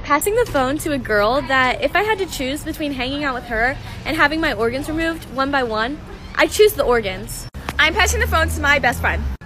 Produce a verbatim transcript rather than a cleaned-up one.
passing the phone to a girl that if I had to choose between hanging out with her and having my organs removed one by one, I'd choose the organs. I'm passing the phone to my best friend.